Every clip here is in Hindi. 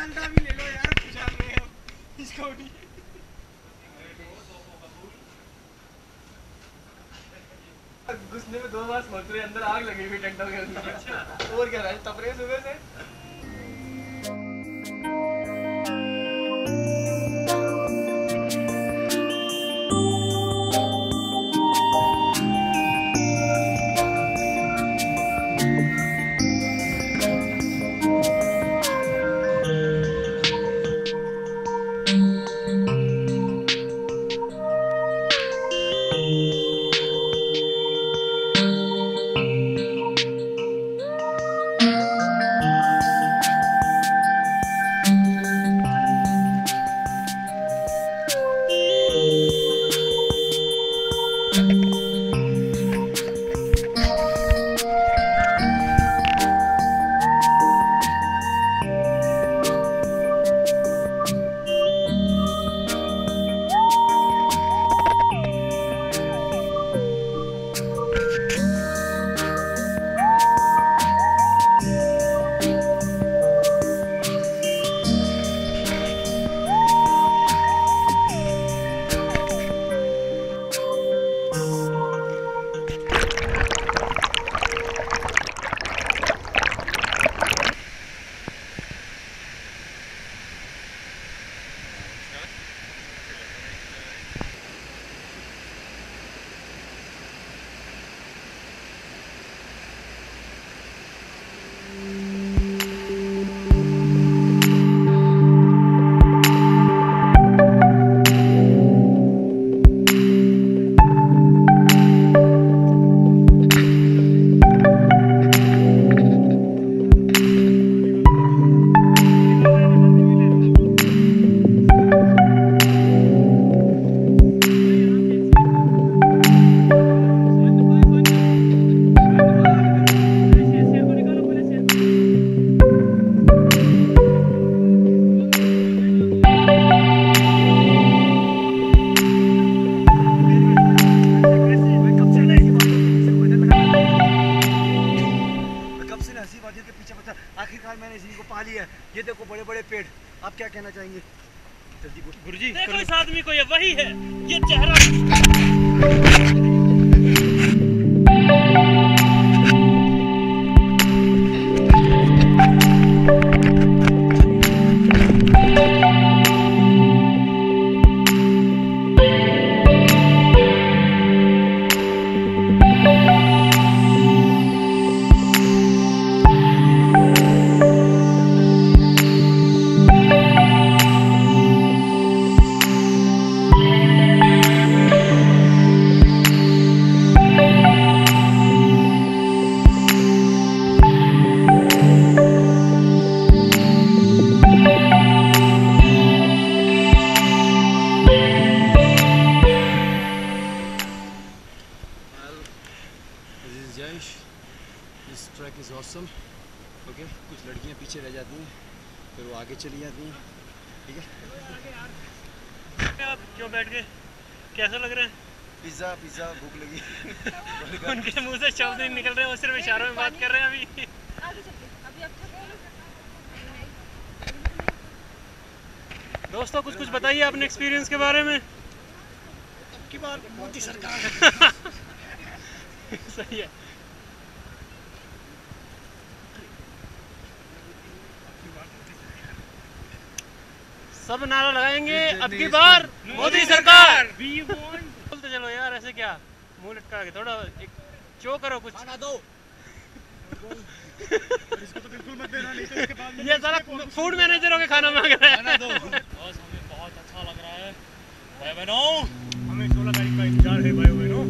डालडा भी ले लो यार, खुशहाल रहे हो इसको भी। घुसने में 2 बार सोच रहे, अंदर आग लगी हुई टेंटों के अंदर। अच्छा और क्या तप रहे सुबह से। आखिरकार मैंने इनको पा लिया। ये देखो बड़े बड़े पेड़। आप क्या कहना चाहेंगे? गुरुजी देखो इस आदमी को, ये वही है, ये चेहरा। This trek is awesome. Okay, कुछ लड़कियां पीछे रह जाती हैं, फिर वो आगे चली जाती हैं। ठीक है। आप क्यों बैठ गए? कैसा लग रहा है? पिज़्ज़ा पिज़्ज़ा भूख लगी। उनके मुंह से शब्द नहीं निकल रहे, वो सिर्फ इशारों में बात कर रहे हैं अभी। दोस्तों कुछ बताइए अपने एक्सपीरियंस के बारे में। की बात मोदी सरकार। सही है। सब नारा लगाएंगे अब की बार मोदी सरकार। बोलते चलो यार, ऐसे क्या मुंह लटका के, थोड़ा एक शो करो कुछ। खाना दो। इसको तो बिल्कुल मत देना, नहीं तो इसके बाद ये सारा फूड मैनेजर होके खाना मांग रहा है। खाना दो। बस हमें बहुत अच्छा लग रहा है भाई बहनों। हमें 16 तारीख का इंतजार है भाई बहनों।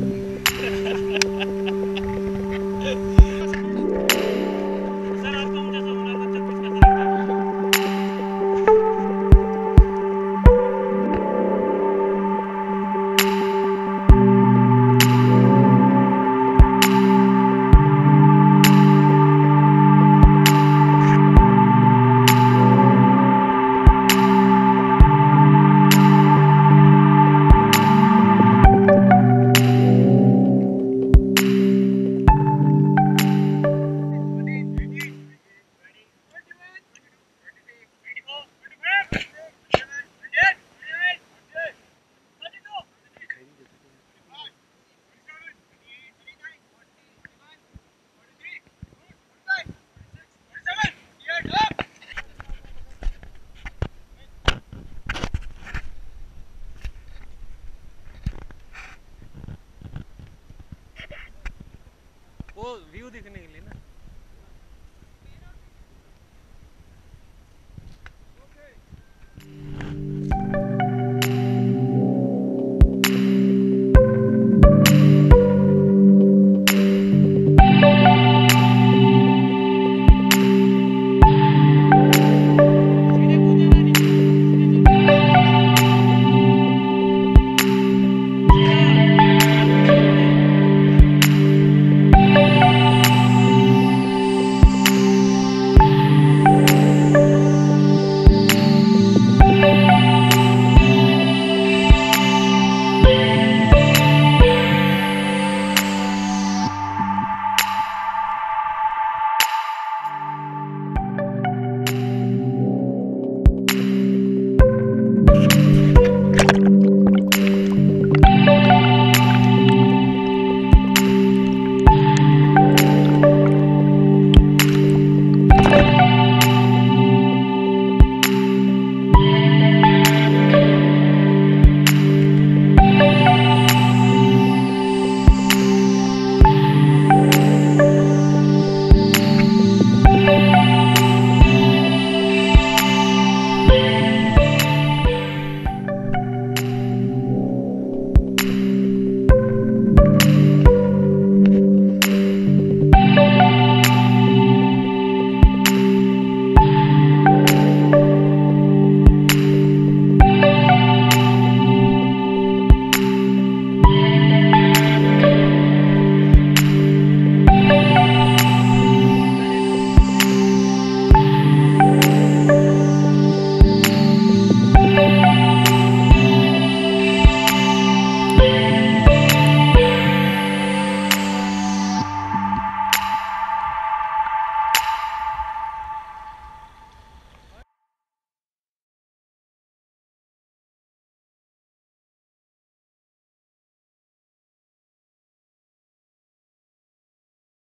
वो व्यू दिखने के लिए ना।